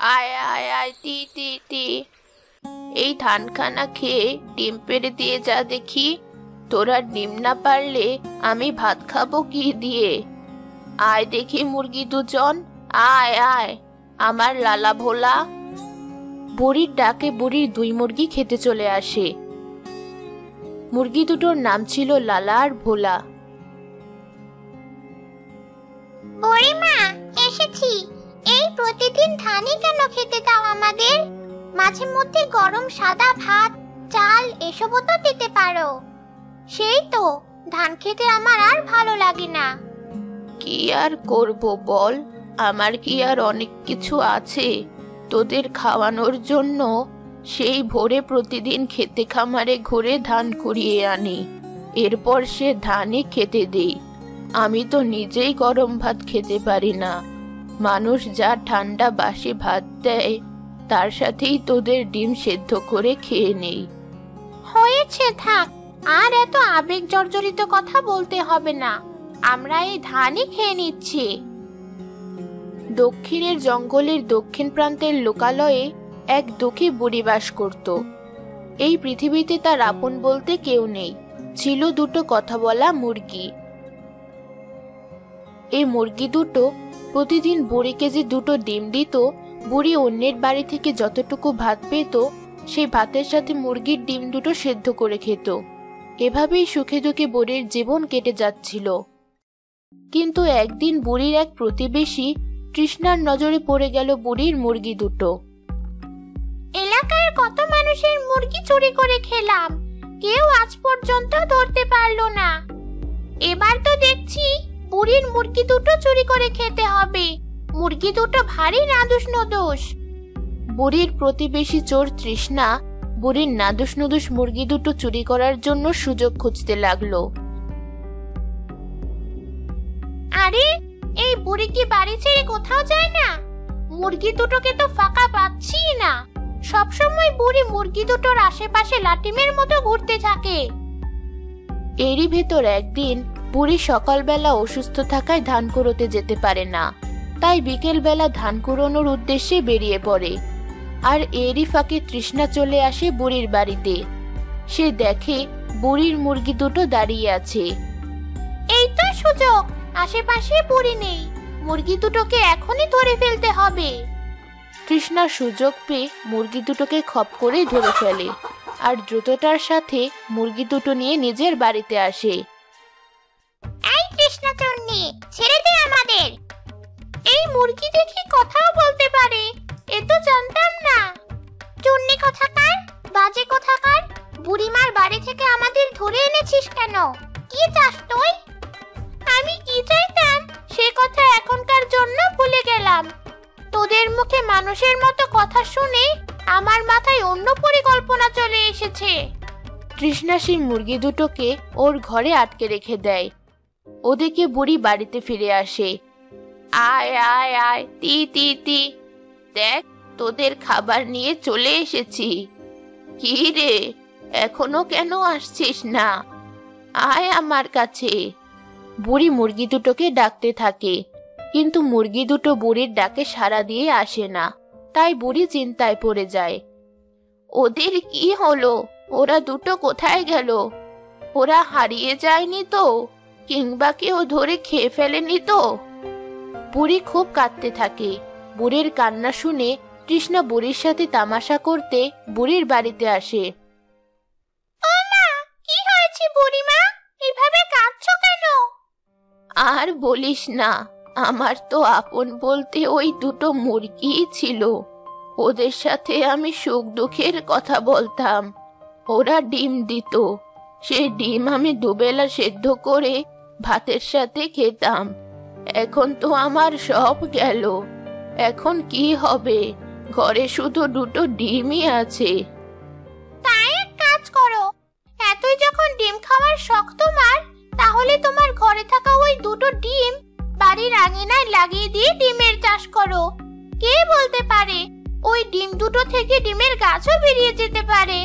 আয় আয় আয় তি তি তি। এই ধানখানা খেয়ে ডিম পেড়ে দিয়ে যা দেখি। তোরা ডিম না পারলে আমি ভাত খাবো কি দিয়ে? আয় দেখি মুরগি দুজন, আয় আয় আমার লালা ভোলা। বুড়ির ডাকে বুড়ির দুই মুরগি খেতে চলে আসে। মুরগি দুটোর নাম ছিল লালা আর ভোলা। বুড়িমা এসেছি। এই প্রতিদিন ধানই কেন খেতে দাও আমাদের? মাঝে মধ্যে গরম সাদা ভাত, চাল এসবও তো দিতে পারো। সেই তো ধান খেতে আমার আর ভালো লাগে না। কি আর করব বল, আমার কি আর অনেক কিছু আছে তোদের খাওয়ানোর জন্য? সেই ভোরে প্রতিদিন খেতে খামারে ঘুরে ধান কুড়িয়ে আনি, এরপর সে ধানই খেতে দেই। আমি তো নিজেই গরম ভাত খেতে পারি না। মানুষ যা ঠান্ডা বাসি ভাত দেয় তার সাথেই তোদের ডিম সেদ্ধ করে খেয়ে নেই। হয়েছে, থাক, আর এত আবেগ জর্জরিত কথা বলতে হবে না। আমরা এই ধানই খেয়ে নিচ্ছি। দক্ষিণের জঙ্গলের দক্ষিণ প্রান্তের লোকালয়ে এক দুঃখী বুড়ি বাস করত। এই পৃথিবীতে তার আপন বলতে কেউ নেই। ছিল দুটো কথা বলা মুরগি। এই মুরগি দুটো প্রতিদিন বুড়িকে যে দুটো ডিম দিত, বুড়ি অন্যের বাড়ি থেকে যতটুকু ভাত পেত সেই ভাতের সাথে মুরগির ডিম দুটো সেদ্ধ করে খেত। এভাবেই সুখে দুঃখে বুড়ির জীবন কেটে যাচ্ছিল। কিন্তু একদিন বুড়ির এক প্রতিবেশী তৃষ্ণার নজরে পড়ে গেল বুড়ির মুরগি দুটো। এলাকার কত মানুষের মুরগি চুরি করে খেলাম, কেউ আজ পর্যন্ত ধরতে পারলো না। এবার তো দেখছি বুড়ির মুরগি দুটো চুরি করে খেতে হবে। মুরগি দুটো ভারী নাদুস নদোষ। বুড়ির প্রতিবেশী চোর তৃষ্ণা বুড়ির নাদুস নদুস মুরগি দুটো চুরি করার জন্য সুযোগ খুঁজতে লাগলো। আরে, এই বুড়ি কি বাড়ি ছেড়ে কোথাও যায় না? মুরগি দুটোকে তো ফাঁকা পাচ্ছি না। সবসময় বুড়ি মুরগি দুটোর আশেপাশে লাটিমের মতো ঘুরতে থাকে। এরই ভেতর একদিন বুড়ি সকালবেলা অসুস্থ থাকায় ধান কুড়োতে যেতে পারে না, তাই বিকেলবেলা ধান কুড়োনোর উদ্দেশ্যে বেরিয়ে পড়ে। আর এরই ফাঁকে তৃষ্ণা চলে আসে বুড়ির বাড়িতে। সে দেখে বুড়ির মুরগি দুটো দাঁড়িয়ে আছে। এই তো সুযোগ, আশেপাশে বুড়ি নেই, মুরগি দুটোকে এখনই ধরে ফেলতে হবে। তৃষ্ণা সুযোগ পেয়ে মুরগি দুটোকে খপ করে ধরে ফেলে আর দ্রুততার সাথে মুরগি দুটো নিয়ে নিজের বাড়িতে আসে। এই তৃষ্ণা চন্নি, ছেড়ে দে আমাদের। এই মুরগি দেখি কথাও বলতে পারে, এ তো জানতাম না। চন্নি কোথাকার, বাজে কোথাকার, বুড়িমার বাড়ি থেকে আমাদের ধরে এনেছিস কেন? কি চাস তুই? আমি কি চাইতাম সে কথা এখনকার জন্য ভুলে গেলাম। তোদের মুখে মানুষের মতো কথা শুনে আমার মাথায় অন্য পরিকল্পনা চলে এসেছে। তৃষ্ণা সেই মুরগি দুটোকে ওর ঘরে আটকে রেখে দেয়। ওদিকে বুড়ি বাড়িতে ফিরে আসে। আয় আয় আয় তি তি তি, দেখ তোদের খাবার নিয়ে চলে এসেছি। কি রে, এখনো কেন আসছিস না? আয় আমার কাছে। বুড়ি মুরগি দুটোকে ডাকতে থাকে, কিন্তু মুরগি দুটো বুড়ির ডাকে সাড়া দিয়ে আসে না। তাই বুড়ি চিন্তায় পড়ে যায়। ওদের কি হলো? ওরা দুটো কোথায় গেল? ওরা হারিয়ে যায়নি তো? কিংবা কেউ ধরে খেয়ে ফেলেনি তো? বুড়ি খুব কাঁদতে থাকে। বুড়ির কান্না শুনে তৃষ্ণা বুড়ির সাথে তামাশা করতে বুড়ির বাড়িতে আসে। ও মা, কি হয়েছে বুড়িমা? এভাবে কাঁদছো কেন? আর বলিস না, আমার তো আপন বলতে ওই দুটো মুরগিই ছিল। ওদের সাথে আমি সুখ দুঃখের কথা বলতাম। ওরা ডিম দিত, সে ডিম আমি দুবেলা সেদ্ধ করে ভাতের সাথে খেতাম। এখন তো আমার সব গেল। এখন কি হবে? ঘরে শুধু দুটো ডিমই আছে। তাই এক কাজ করো, এতই যখন ডিম খাওয়ার শখ তোমার, তাহলে তোমার ঘরে থাকা ওই দুটো ডিম বাড়ির আঙিনায় লাগিয়ে দিয়ে ডিমের চাষ করো। কে বলতে পারে, ওই ডিম দুটো থেকে ডিমের গাছও বেরিয়ে যেতে পারে।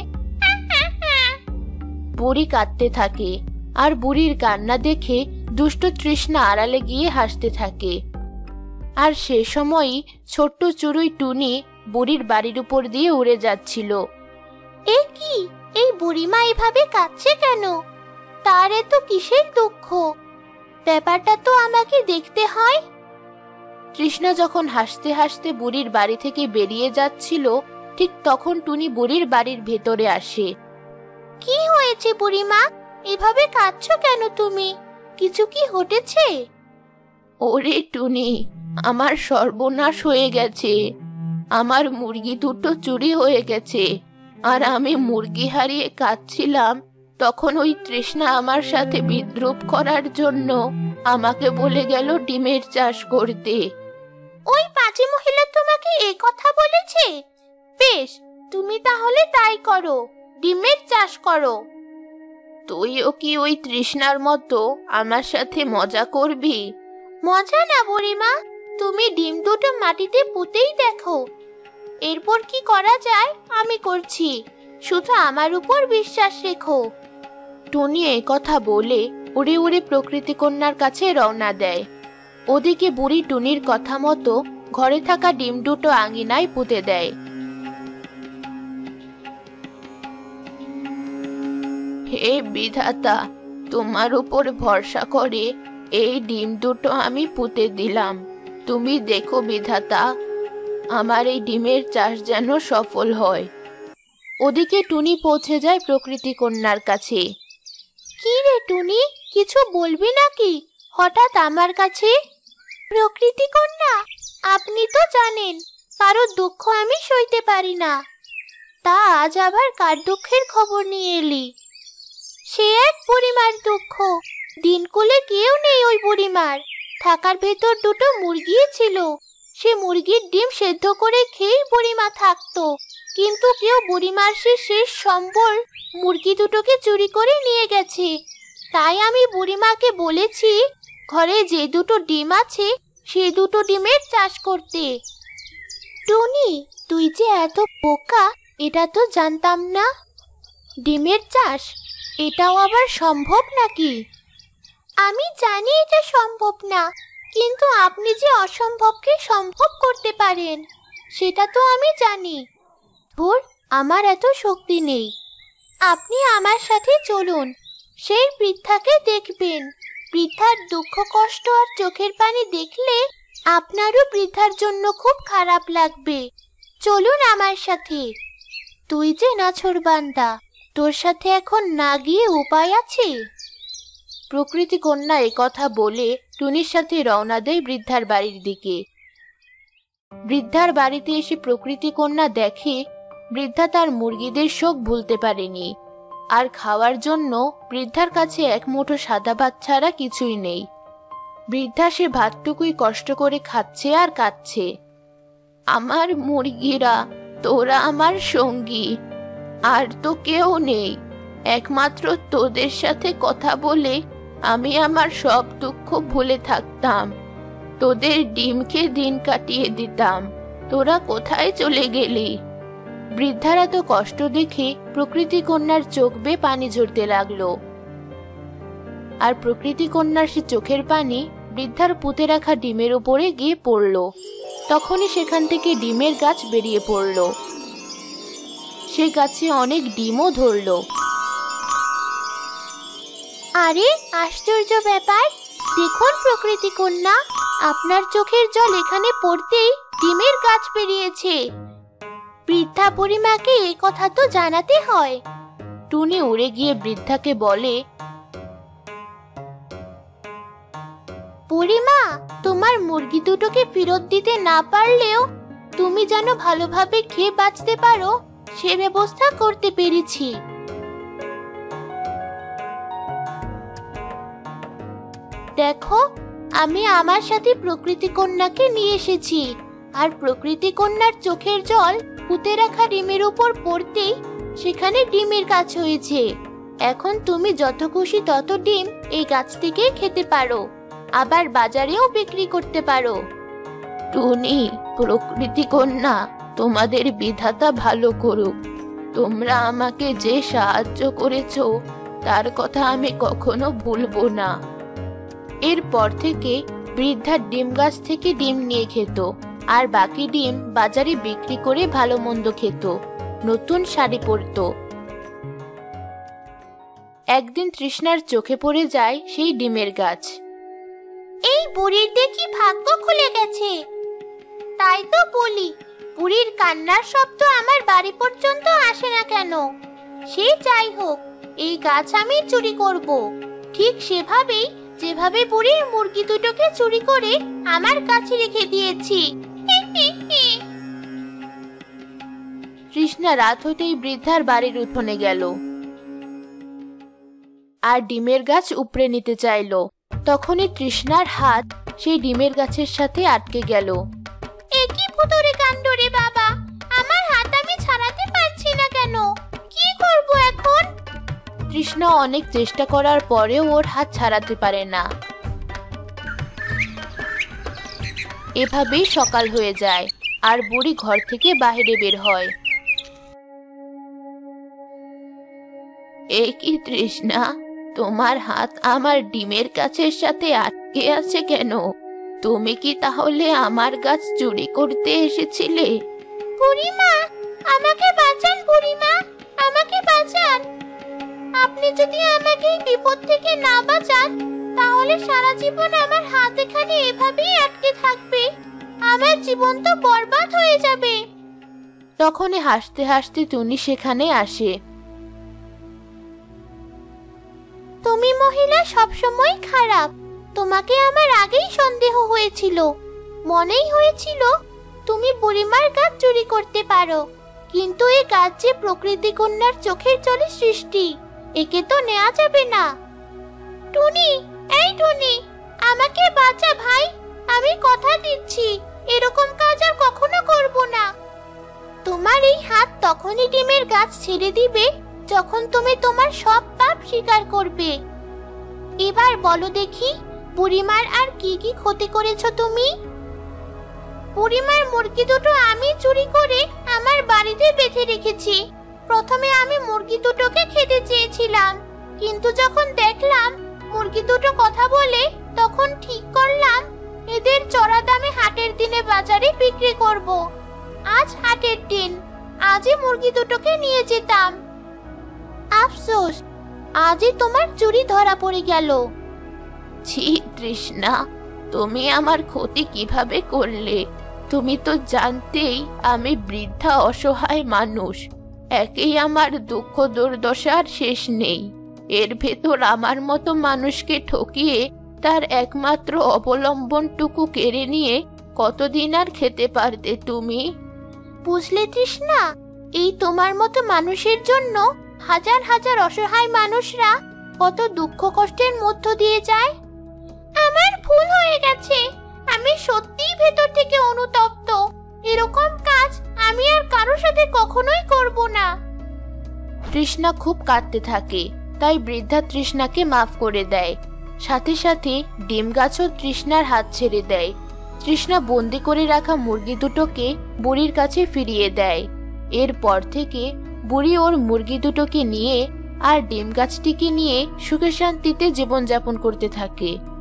বুড়ি কাঁদতে থাকে, আর বুড়ির কান্না দেখে দুষ্ট তৃষ্ণা আড়ালে গিয়ে হাসতে থাকে। আর সে সময়ই ছোট্ট চড়ুই টুনি বুড়ির বাড়ির উপর দিয়ে উড়ে যাচ্ছিল। এ কি, এই বুড়িমা এভাবে কাঁদছে কেন? তার এত কিসের দুঃখ? ব্যাপারটা তো আমাকে দেখতে হয়। তৃষ্ণা যখন হাসতে হাসতে বুড়ির বাড়ি থেকে বেরিয়ে যাচ্ছিল, ঠিক তখন টুনি বুড়ির বাড়ির ভেতরে আসে। কি হয়েছে বুড়িমা? এভাবে কাঁদছো কেন তুমি? কিছু কি ঘটেছে? ওরে টুনি, আমার সর্বনাশ হয়ে গেছে। আমার মুরগি দুটো চুরি হয়ে গেছে, আর আমি মুরগি হারিয়ে কাঁদছিলাম। তখন ওই তৃষ্ণা আমার সাথে বিদ্রূপ করার জন্য আমাকে বলে গেল ডিমের চাষ করতে। ওই পাজি মহিলা তোমাকে এই কথা বলেছে? বেশ, তুমি তাহলে তাই করো, ডিমের চাষ করো। তুইও কি ওই তৃষ্ণার মতো আমার সাথে মজা করবি? মজা না বুড়িমা, তুমি ডিম দুটো মাটিতে পুঁতেই দেখো। এরপর কি করা যায় আমি করছি, শুধু আমার উপর বিশ্বাস রেখো। টুনি এই কথা বলে উড়ে উড়ে প্রকৃতি কন্যার কাছে রওনা দেয়। ওদিকে বুড়ি টুনির কথা মতো ঘরে থাকা ডিম দুটো আঙিনায় পুঁতে দেয়। হে বিধাতা, তোমার উপর ভরসা করে এই ডিম দুটো আমি পুঁতে দিলাম। তুমি দেখো বিধাতা, আমার এই ডিমের চাষ যেন সফল হয়। ওদিকে টুনি পৌঁছে যায় প্রকৃতি কন্যার কাছে। কি রে টুনি, কিছু বলবি নাকি হঠাৎ আমার কাছে? প্রকৃতি কন্যা, আপনি তো জানেন কারো দুঃখ আমি সইতে পারি না। তা আজ আবার কার দুঃখের খবর নিয়ে এলি? সে এক বুড়িমার দুঃখ। দিনকুলে কেউ নেই ওই বুড়িমার। থাকার ভেতর দুটো মুরগি ছিল, সে মুরগির ডিম সেদ্ধ করে খেয়েই বুড়িমা থাকতো। কিন্তু কেউ বুড়িমার সে শেষ সম্বল মুরগি দুটোকে চুরি করে নিয়ে গেছে। তাই আমি বুড়িমাকে বলেছি ঘরে যে দুটো ডিম আছে সেই দুটো ডিমের চাষ করতে। টুনি, তুই যে এত বোকা এটা তো জানতাম না। ডিমের চাষ, এটাও আবার সম্ভব নাকি? আমি জানি এটা সম্ভব না, কিন্তু আপনি যে অসম্ভবকে সম্ভব করতে পারেন সেটা তো আমি জানি। ধুর, আমার এত শক্তি নেই। আপনি আমার সাথে চলুন, সেই বৃদ্ধাকে দেখবেন। বৃদ্ধার দুঃখ কষ্ট আর চোখের পানি দেখলে আপনারও বৃদ্ধার জন্য খুব খারাপ লাগবে। চলুন আমার সাথে। তুই যে নাছোড়বান্দা, তোর সাথে এখন না গিয়ে উপায় আছে? প্রকৃতি কন্যা এ কথা বলে টুনির সাথে রওনা দেয় বৃদ্ধার বাড়ির দিকে। বৃদ্ধার বাড়িতে এসে প্রকৃতি কন্যা দেখে বৃদ্ধা তার মুরগিদের শোক ভুলতে পারেনি, আর খাওয়ার জন্য বৃদ্ধার কাছে এক মুঠো সাদা ভাত ছাড়া কিছুই নেই। বৃদ্ধা সে ভাতটুকুই কষ্ট করে খাচ্ছে আর কাঁদছে। আমার মুরগিরা, তোরা আমার সঙ্গী, আর তো কেউ নেই। একমাত্র তোদের সাথে কথা বলে আমি আমার সব দুঃখ ভুলে থাকতাম। তোদের ডিমকে দিন কাটিয়ে দিতাম। তোরা কোথায় চলে গেলি? বৃদ্ধার এত কষ্ট দেখে প্রকৃতি কন্যার চোখ বেয়ে পানি ঝরতে লাগলো, আর প্রকৃতি কন্যার সে চোখের পানি বৃদ্ধার পুঁতে রাখা ডিমের উপরে গিয়ে পড়ল। তখনই সেখান থেকে ডিমের গাছ বেরিয়ে পড়ল। সে গাছে অনেক ডিমও ধরল। আরে আশ্চর্য ব্যাপার! দেখুন প্রকৃতি কন্যা, আপনার চোখের জল এখানে পড়তেই ডিমের গাছ বেরিয়েছে। বৃদ্ধা বুড়িমাকে এই কথা তো জানাতে হয়। টুনি উড়ে গিয়ে বৃদ্ধাকে বলে, বুড়িমা, তোমার মুরগি দুটোকে ফেরত দিতে না পারলেও তুমি যেন ভালোভাবে খেয়ে বাঁচতে পারো সে ব্যবস্থা করতে পেরেছি। দেখো, আমি আমার সাথে প্রকৃতি কন্যাকে নিয়ে এসেছি, আর প্রকৃতি কন্যার চোখের জল পুঁতে রাখা ডিমের উপর পড়তেই সেখানে ডিমের গাছ হয়েছে। এখন তুমি যত খুশি তত ডিম এই গাছ থেকে খেতে পারো, আবার বাজারেও বিক্রি করতে পারো। টুনি, প্রকৃতি কন্যা, তোমাদের বিধাতা ভালো করুক। তোমরা আমাকে যে সাহায্য করেছো তার কথা আমি কখনো ভুলবো না। এরপর থেকে বৃদ্ধা ডিম গাছ থেকে ডিম নিয়ে খেত, আর বাকি ডিম বাজারে বিক্রি করে ভালো মন্দ খেত, নতুন শাড়ি পরতো। একদিন তৃষ্ণার চোখে পড়ে যায় সেই ডিমের গাছ। এই বুড়ির দেখি ভাগ্য খুলে গেছে। তাই তো বলি, বুড়ির কান্নার শব্দ আমার বাড়ি পর্যন্ত আসে না কেন? সে যাই হোক, এই গাছ আমি চুরি করব, ঠিক সেভাবেই যেভাবে বুড়ির মুরগি দুটোকে চুরি করে আমার কাছে রেখে দিয়েছি। তৃষ্ণা রাত হইতেই বৃদ্ধার বাড়ির উঠোনে গেল আর ডিমের গাছ উপড়ে নিতে চাইল। তখনই তৃষ্ণার হাত সেই ডিমের গাছের সাথে আটকে গেল। একই ভুতুড়ে কাণ্ড রে বাবা, আমার হাত আমি ছাড়াতে পারছি না কেন? কি করব এখন? তৃষ্ণা অনেক চেষ্টা করার পরেও ওর হাত ছাড়াতে পারে না। এভাবেই সকাল হয়ে যায় আর বুড়ি ঘর থেকে বাইরে বের হয়। একই তৃষ্ণা, তোমার হাত আমার ডিমের গাছের সাথে আটকে আছে কেন? তুমি কি তাহলে আমার গাছ চুরি করতে এসেছিলে? বুড়িমা, আমাকে বাঁচান বুড়িমা, আমাকে বাঁচান। আপনি যদি আমাকে এই বিপদ থেকে না বাঁচান, তাহলে সারা জীবন আমার হাত এখানে এভাবেই আটকে থাকবে। আমার জীবন তো বরবাদ হয়ে যাবে। তখনই হাসতে হাসতে টুনি সেখানে আসে। তুমি মহিলা সবসময় খারাপ। তোমাকে আমার আগেই সন্দেহ হয়েছিল। মনেই হয়েছিল তুমি বুড়িমার গাছ চুরি করতে পারো, কিন্তু এই গাছ যে প্রকৃতি কন্যার চোখের জলে সৃষ্টি, একে তো নেওয়া যাবে না। টুনি, এই টুনি, আমাকে বাঁচা ভাই। আমি কথা দিচ্ছি, এরকম কাজ আর কখনো করব না। তোমার এই হাত তখনই ডিমের গাছ ছেড়ে দিবে যখন তুমি তোমার সব পাপ স্বীকার করবে। এবার বলো দেখি, বুড়িমার আর কি কি ক্ষতি করেছো তুমি? বুড়িমার মুরগি দুটো আমি চুরি করে আমার বাড়িতে বেঁধে রেখেছি। প্রথমে আমি মুরগি দুটোকে খেতে চেয়েছিলাম, কিন্তু যখন দেখলাম মুরগি দুটো কথা বলে, তখন ঠিক করলাম এদের চড়া দামে হাটের দিনে বাজারে বিক্রি করব। আজ হাটের দিন, আজই মুরগি দুটোকে নিয়ে যেতাম। আফসোস, আজই তোমার চুরি ধরা পড়ে গেল। ছি তৃষ্ণা, তুমি আমার ক্ষতি কিভাবে করলে? তুমি তো জানতেই আমি বৃদ্ধা অসহায় মানুষ। একেই আমার দুঃখ দুর্দশার শেষ নেই, এর ভেতর আমার মতো মানুষকে ঠকিয়ে তার একমাত্র অবলম্বনটুকু কেড়ে নিয়ে কতদিন আর খেতে পারতে তুমি? বুঝলে তৃষ্ণা, এই তোমার মতো মানুষের জন্য হাজার হাজার অসহায় মানুষরা কত দুঃখ কষ্টের মধ্য দিয়ে যায়। আমার ভুল হয়ে গেছে, আমি সত্যিই ভেতর থেকে অনুতপ্ত। এরকম কাজ আমি আর কারোর সাথে কখনোই করব না। তৃষ্ণা খুব কাঁদতে থাকে, তাই বৃদ্ধা তৃষ্ণাকে মাফ করে দেয়। সাথে সাথে ডিম গাছও তৃষ্ণার হাত ছেড়ে দেয়। তৃষ্ণা বন্দি করে রাখা মুরগি দুটোকে বুড়ির কাছে ফিরিয়ে দেয়। এরপর থেকে বুড়ি ওর মুরগি দুটোকে নিয়ে আর ডিম গাছটিকে নিয়ে সুখে শান্তিতে জীবনযাপন করতে থাকে।